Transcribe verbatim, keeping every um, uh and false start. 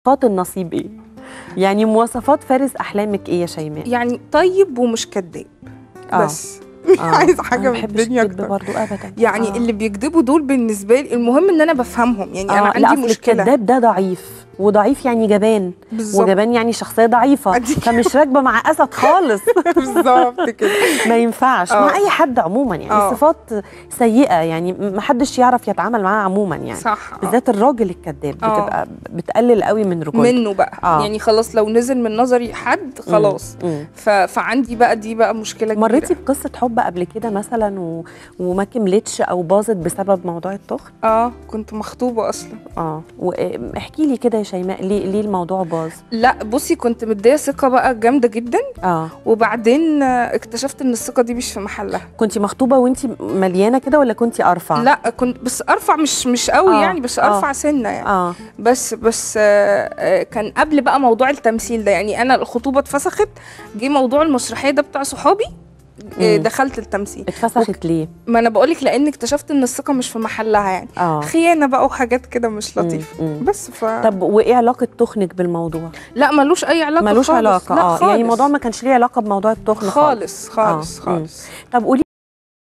مواصفات النصيب ايه؟ يعني مواصفات فارس احلامك ايه يا شيماء؟ يعني طيب ومش كداب. آه. بس مش آه. عايزه حاجه من الدنيا الدنيا اكتر اكتر برضو ابدا. يعني آه. اللي بيكذبوا دول بالنسبه لي المهم ان انا بفهمهم. يعني آه. انا لا عندي أصل مشكله. الكذاب ده ضعيف، وضعيف يعني جبان، بالظبط. وجبان يعني شخصيه ضعيفه، أديك. فمش راكبه مع اسد خالص. بالظبط كده. ما ينفعش آه. مع اي حد عموما، يعني آه. صفات سيئه، يعني ما حدش يعرف يتعامل معاها عموما، يعني صح. آه. بالذات الراجل الكذاب آه. بتبقى بتقلل قوي من رجولته منه بقى. آه. يعني خلاص لو نزل من نظري حد خلاص. مم. مم. ف... فعندي بقى دي بقى مشكله كبيره. مريتي بقصه حب قبل كده مثلا و... وما كملتش او باظت بسبب موضوع التخن؟ اه كنت مخطوبه اصلا. اه واحكي لي كده يا شيماء، ليه ليه الموضوع باظ؟ لا بصي كنت مديه ثقه بقى جامده جدا. اه وبعدين اكتشفت ان الثقه دي مش في محلها. كنتي مخطوبه وانتي مليانه كده ولا كنتي ارفع؟ لا كنت بس ارفع، مش مش قوي آه. يعني، بس ارفع آه. سنه يعني. اه بس بس آه كان قبل بقى موضوع التمثيل ده. يعني انا الخطوبه اتفسخت، جه موضوع المسرحيه ده بتاع صحابي، آه دخلت التمثيل. اتفسخت وك... ليه؟ ما انا بقولك لان اكتشفت ان الثقه مش في محلها يعني. آه. خيانه بقى وحاجات كده مش لطيفه. بس ف طب وايه علاقه تخنك بالموضوع؟ لا ملوش اي علاقه ملوش خالص. علاقه. لا اه خالص. يعني الموضوع ما كانش ليه علاقه بموضوع التخن خالص خالص آه. خالص. طب قولي